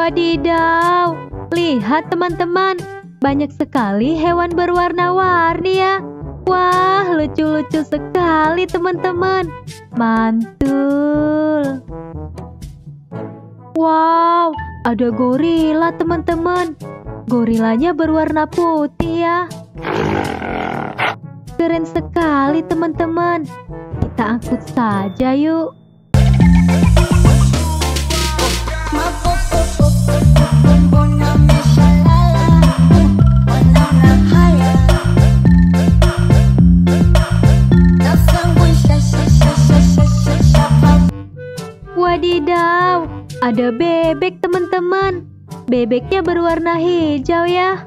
Wadidaw, lihat teman-teman, banyak sekali hewan berwarna-warni ya. Wah, lucu-lucu sekali teman-teman. Mantul. Wow, ada gorila teman-teman. Gorilanya berwarna putih ya. Keren sekali teman-teman. Kita angkut saja yuk. Wadidaw, ada bebek teman-teman. Bebeknya berwarna hijau ya.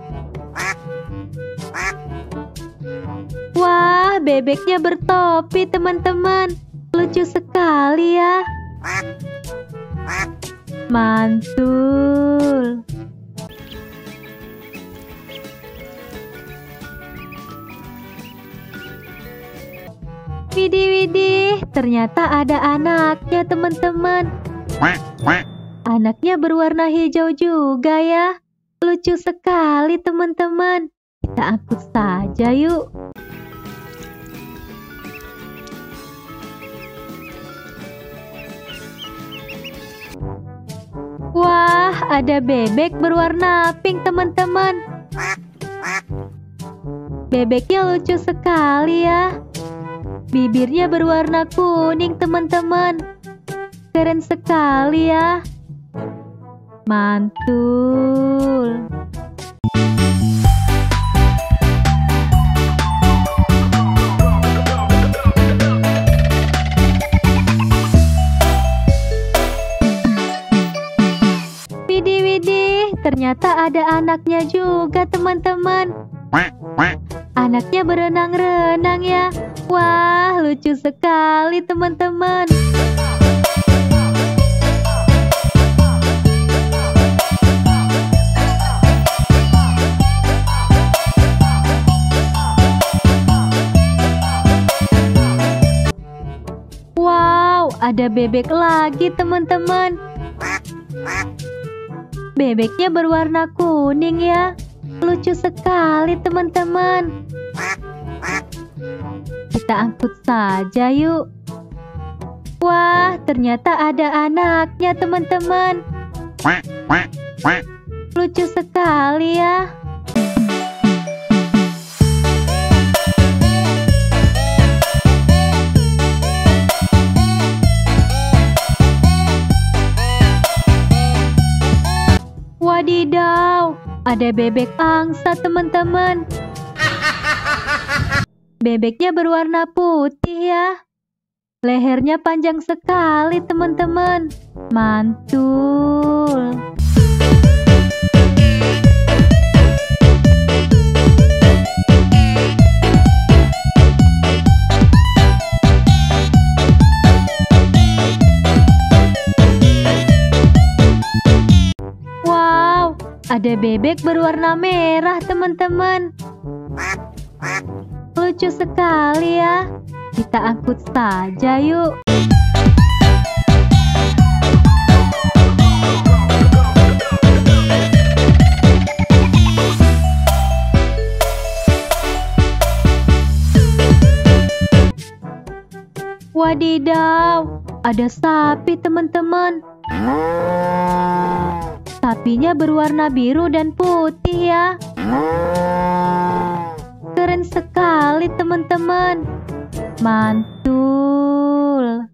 Wah, bebeknya bertopi teman-teman. Lucu sekali ya. Mantul. Widih, ternyata ada anaknya teman-teman. Anaknya berwarna hijau juga ya. Lucu sekali teman-teman. Kita angkut saja yuk. Wah, ada bebek berwarna pink teman-teman. Bebeknya lucu sekali ya. Bibirnya berwarna kuning teman-teman. Keren sekali ya. Mantul. Widih, ternyata ada anaknya juga teman-teman. Anaknya berenang-renang ya. Wah, lucu sekali teman-teman. Wow, ada bebek lagi teman-teman. Bebeknya berwarna kuning ya. Lucu sekali teman-teman. Kita angkut saja yuk. Wah, ternyata ada anaknya teman-teman. Lucu sekali ya. Wadidaw, ada bebek angsa teman-teman. Bebeknya berwarna putih ya. Lehernya panjang sekali teman-teman. Mantul. Wow, ada bebek berwarna merah teman-teman. Lucu sekali ya. Kita angkut saja yuk. Wadidaw, ada sapi teman-teman. Sapinya berwarna biru dan putih ya. Keren sekali teman-teman. Mantul.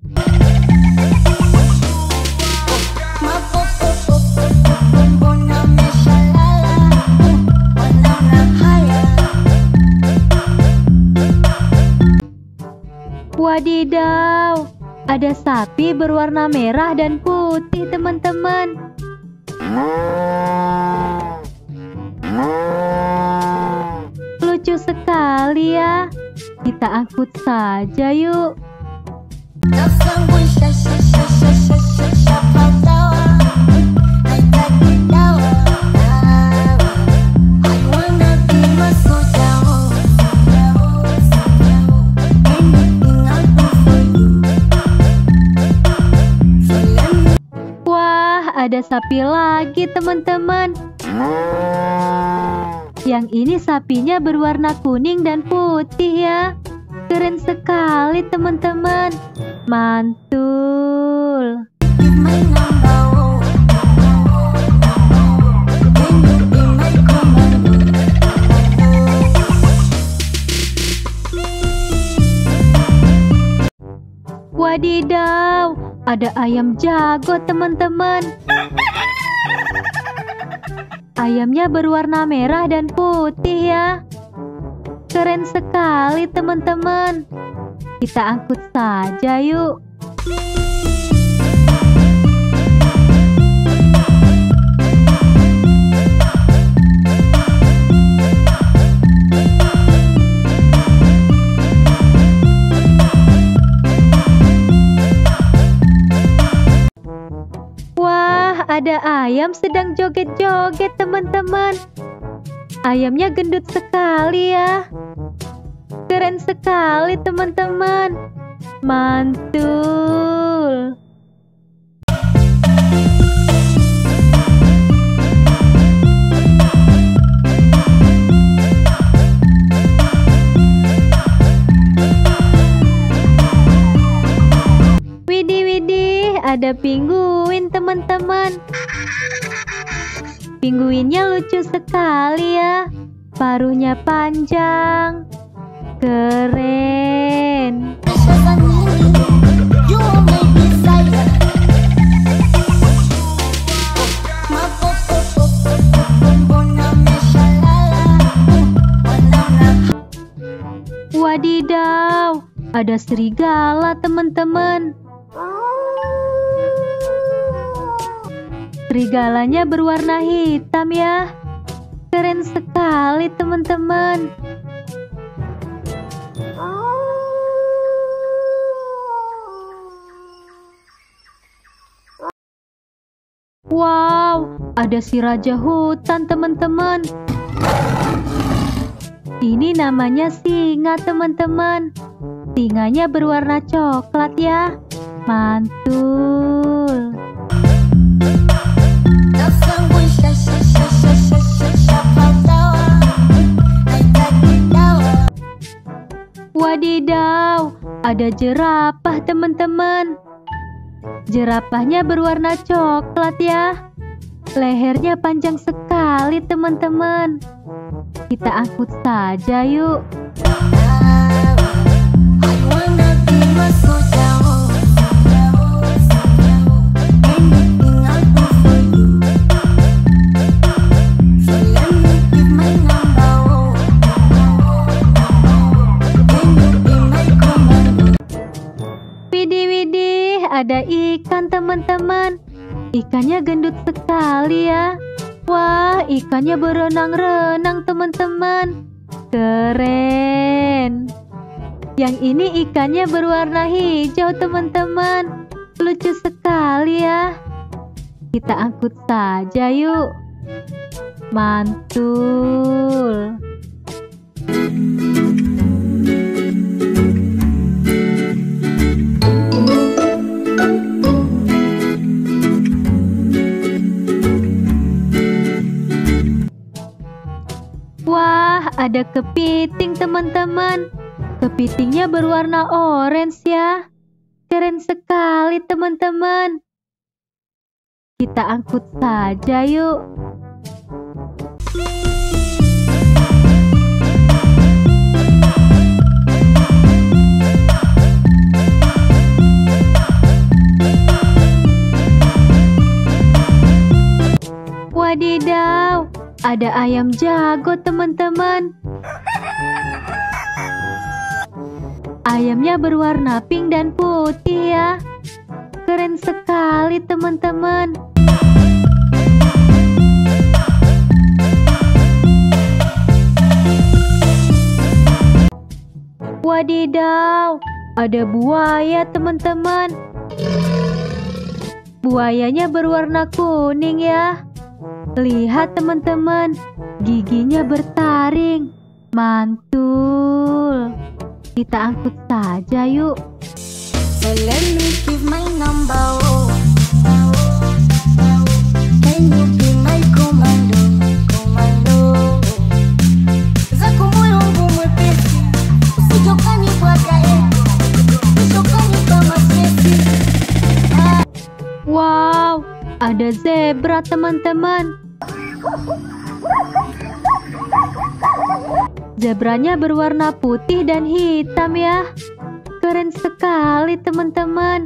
Wadidaw, ada sapi berwarna merah dan putih teman-teman. Lucu sekali ya. Kita angkut saja yuk. Wah, ada ada sapi lagi teman-teman. Yang ini sapinya berwarna kuning dan putih ya. Keren sekali teman-teman. Mantul. Wadidaw, ada ayam jago teman-teman. Ayamnya berwarna merah dan putih ya. Keren sekali teman-teman. Kita angkut saja yuk. Ada ayam sedang joget-joget teman-teman. Ayamnya gendut sekali ya. Keren sekali teman-teman. Mantul. Widih, ada pinguin teman-teman. Pinguinnya lucu sekali ya. Paruhnya panjang. Keren. Wadidaw, ada serigala teman-teman. Serigalanya berwarna hitam ya. Keren sekali teman-teman. Wow, ada si raja hutan teman-teman. Ini namanya singa teman-teman. Singanya berwarna coklat ya. Mantul. Wadidaw, ada jerapah teman-teman. Jerapahnya berwarna coklat ya. Lehernya panjang sekali teman-teman. Kita angkut saja yuk. Widih, ada ikan teman-teman. Ikannya gendut sekali ya. Wah, ikannya berenang-renang teman-teman. Keren. Yang ini ikannya berwarna hijau teman-teman. Lucu sekali ya. Kita angkut saja yuk. Mantul. Wah, ada kepiting teman-teman. Kepitingnya berwarna orange ya. Keren sekali teman-teman. Kita angkut saja yuk. Wadidaw, ada ayam jago teman-teman. Ayamnya berwarna pink dan putih ya. Keren sekali teman-teman. Wadidaw, ada buaya teman-teman. Buayanya berwarna kuning ya. Lihat teman-teman, giginya bertaring. Mantul. Kita angkut saja yuk. So let me give my number. zebra, teman-teman. Zebranya berwarna putih dan hitam ya. Keren sekali, teman-teman.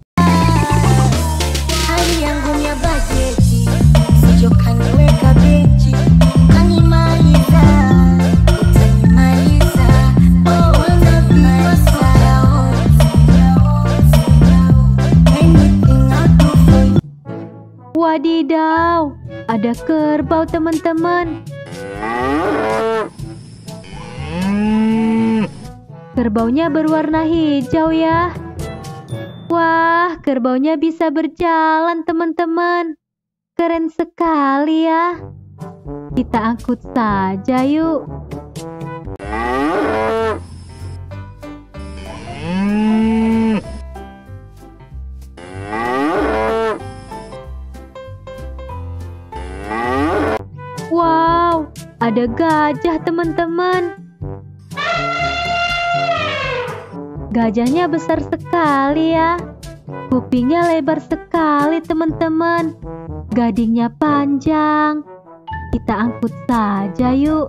Wadidaw, ada kerbau, teman-teman. Kerbaunya berwarna hijau ya. Wah, kerbaunya bisa berjalan, teman-teman. Keren sekali ya. Kita angkut saja yuk. Wow, ada gajah, teman-teman. Gajahnya besar sekali ya. Kupingnya lebar sekali, teman-teman. Gadingnya panjang. Kita angkut saja yuk.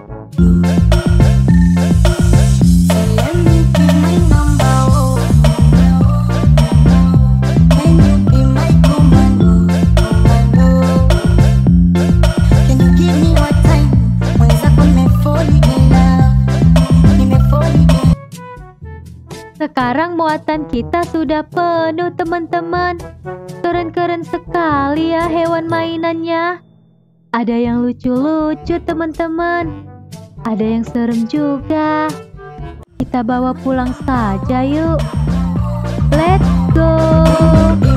Sekarang muatan kita sudah penuh, teman-teman. Keren-keren sekali ya hewan mainannya. Ada yang lucu-lucu, teman-teman. Ada yang serem juga. Kita bawa pulang saja yuk. Let's go.